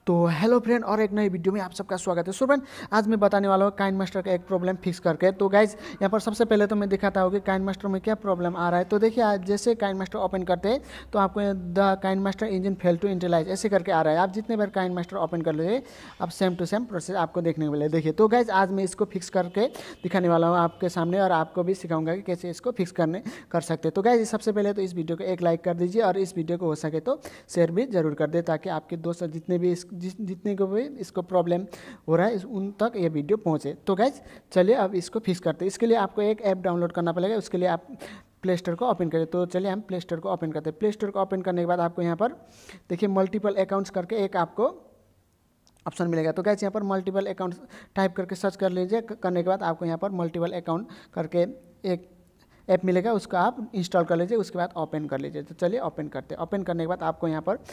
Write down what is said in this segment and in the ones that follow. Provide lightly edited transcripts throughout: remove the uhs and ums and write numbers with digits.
तो hello friend, और एक नई वीडियो में आप सबका स्वागत है। सो फ्रेंड, आज मैं बताने वाला हूँ काइनमास्टर का एक प्रॉब्लम फिक्स करके। तो गाइज यहाँ पर सबसे पहले तो मैं दिखाता हूँ कि काइनमास्टर में क्या प्रॉब्लम आ रहा है। तो देखिए, आज जैसे काइनमास्टर ओपन करते हैं तो आपको the KineMaster engine fail to initialise ऐसे करके आ रहा है। आप जितने बार काइनमास्टर ओपन कर लीजिए, आप सेम टू सेम प्रोसेस आपको देखने को मिले। देखिए, तो गाइज आज मैं इसको फिक्स करके दिखाने वाला हूँ आपके सामने, और आपको भी सिखाऊंगा कि कैसे इसको फिक्स कर सकते हैं। तो गाइज सबसे पहले तो इस वीडियो को एक लाइक कर दीजिए, और इस वीडियो को हो सके तो शेयर भी जरूर कर दे, ताकि आपके दोस्त जितने को भी इसको प्रॉब्लम हो रहा है उन तक ये वीडियो पहुंचे। तो गाइज चलिए अब इसको फिक्स करते हैं। इसके लिए आपको एक ऐप डाउनलोड करना पड़ेगा। उसके लिए आप प्ले स्टोर को ओपन करें। तो चलिए हम प्ले स्टोर को ओपन करते हैं। प्ले स्टोर को ओपन करने के बाद आपको यहाँ पर देखिए मल्टीपल अकाउंट्स करके एक आपको ऑप्शन मिलेगा। तो गाइज यहाँ पर मल्टीपल अकाउंट्स टाइप करके सर्च कर लीजिए। करने के बाद आपको यहाँ पर मल्टीपल अकाउंट करके एक ऐप मिलेगा, उसको आप इंस्टॉल कर लीजिए। उसके बाद ओपन कर लीजिए। तो चलिए ओपन करते हैं। ओपन करने के बाद आपको यहाँ पर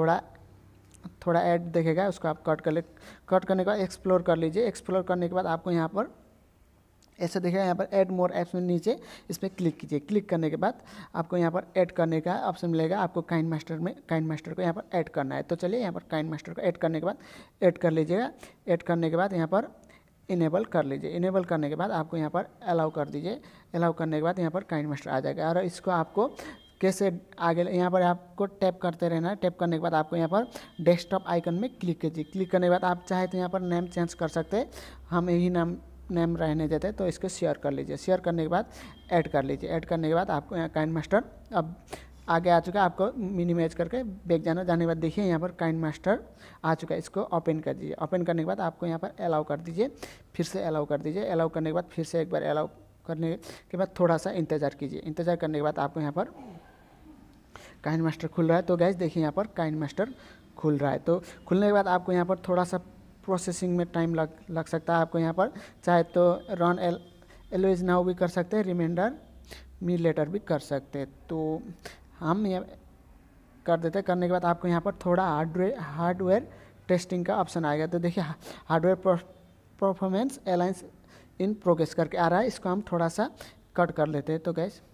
थोड़ा ऐड देखेगा, उसको आप कट करने के बाद एक्सप्लोर कर लीजिए। एक्सप्लोर करने के बाद आपको यहाँ पर ऐसा दिखेगा, यहाँ पर ऐड मोर ऐप्स में नीचे इस पर क्लिक कीजिए। क्लिक करने के बाद आपको यहाँ पर ऐड करने का ऑप्शन मिलेगा। आपको काइनमास्टर को यहाँ पर ऐड करना है। तो चलिए यहाँ पर काइनमास्टर को ऐड करने के बाद ऐड कर लीजिएगा। ऐड करने के बाद यहाँ पर इनेबल कर लीजिए। इनेबल करने के बाद आपको यहाँ पर अलाउ कर दीजिए। अलाउ करने के बाद यहाँ पर काइनमास्टर आ जाएगा, और इसको आपको कैसे आगे यहाँ पर आपको टैप करते रहना है। टैप करने के बाद आपको यहाँ पर डेस्कटॉप आइकन में क्लिक कीजिए। क्लिक करने के बाद आप चाहे तो यहाँ पर नेम चेंज कर सकते हैं। हम यही नेम रहने देते हैं। तो इसको शेयर कर लीजिए। शेयर करने के बाद ऐड कर लीजिए। ऐड करने के बाद आपको यहाँ काइनमास्टर अब आगे आ चुका है। आपको मिनिमाइज करके बैक जाने के बाद देखिए यहाँ पर काइनमास्टर आ चुका है। इसको ओपन कर दीजिए। ओपन करने के बाद आपको यहाँ पर अलाउ कर दीजिए। फिर से अलाउ कर दीजिए। अलाउ करने के बाद फिर से एक बार अलाउ करने के बाद थोड़ा सा इंतज़ार कीजिए। इंतज़ार करने के बाद आपको यहाँ पर काइनमास्टर खुल रहा है। तो गाइज देखिए यहाँ पर काइनमास्टर खुल रहा है। तो खुलने के बाद आपको यहाँ पर थोड़ा सा प्रोसेसिंग में टाइम लग सकता है। आपको यहाँ पर चाहे तो रन एलवेज नाउ भी कर सकते हैं, रिमाइंडर मी लेटर भी कर सकते हैं। तो हम ये कर देते हैं। करने के बाद आपको यहाँ पर थोड़ा हार्डवेयर टेस्टिंग का ऑप्शन आएगा। तो देखिए hardware performance alliance in progress करके आ रहा है। इसको हम थोड़ा सा कट कर लेते हैं।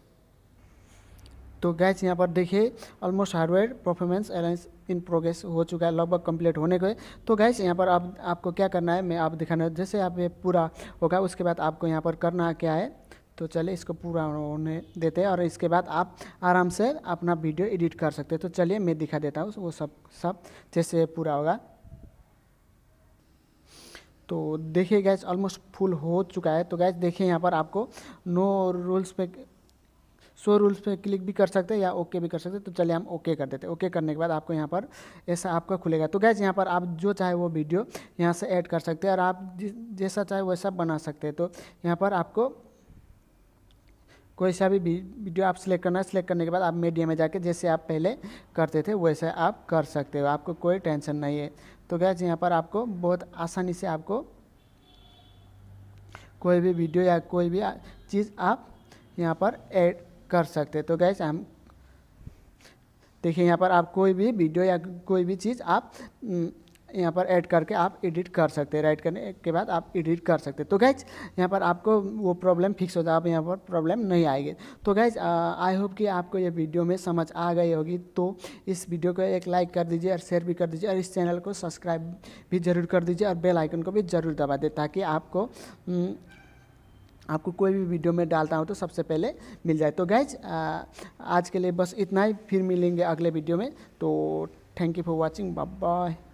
तो गैस यहाँ पर देखिए almost hardware performance alliance in progress हो चुका है, लगभग कंप्लीट होने को है। तो गैस यहाँ पर अब आपको क्या करना है, मैं आप दिखाना है। जैसे आप ये पूरा होगा उसके बाद आपको यहाँ पर करना क्या है। तो चलिए इसको पूरा होने देते हैं, और इसके बाद आप आराम से अपना वीडियो एडिट कर सकते हैं। तो चलिए मैं दिखा देता हूँ वो सब जैसे पूरा होगा। तो देखिए गैस ऑलमोस्ट फुल हो चुका है। तो गैस देखिए यहाँ पर आपको शो रूल्स पे क्लिक भी कर सकते हैं या ओके भी कर सकते हैं। तो चलिए हम ओके कर देते हैं। ओके करने के बाद आपको यहाँ पर ऐसा आपका खुलेगा। तो गैस यहाँ पर आप जो चाहे वो वीडियो यहाँ से ऐड कर सकते हैं, और आप जैसा चाहे वैसा बना सकते हैं। तो यहाँ पर आपको कोई सा भी वीडियो आप सिलेक्ट करना है। सिलेक्ट करने के बाद आप मीडिया में जाके जैसे आप पहले करते थे वैसे आप कर सकते हो, आपको कोई टेंशन नहीं है। तो गैस यहाँ पर आपको बहुत आसानी से आपको कोई भी वीडियो या कोई भी चीज़ आप यहाँ पर ऐड कर सकते हैं। तो गैस हम देखिए यहाँ पर आप कोई भी वीडियो या कोई भी चीज़ आप यहाँ पर ऐड करके आप एडिट कर सकते हैं। राइट करने के बाद आप एडिट कर सकते हैं। तो गैस यहाँ पर आपको वो प्रॉब्लम फिक्स हो जाए, आप यहाँ पर प्रॉब्लम नहीं आएगी। तो गैस आई होप कि आपको ये वीडियो में समझ आ गई होगी। तो इस वीडियो को एक लाइक कर दीजिए और शेयर भी कर दीजिए, और इस चैनल को सब्सक्राइब भी ज़रूर कर दीजिए, और बेल आइकन को भी ज़रूर दबा दें, ताकि आपको कोई भी वीडियो में डालता हूँ तो सबसे पहले मिल जाए। तो गाइज आज के लिए बस इतना ही। फिर मिलेंगे अगले वीडियो में। तो thank you for watching. Bye bye.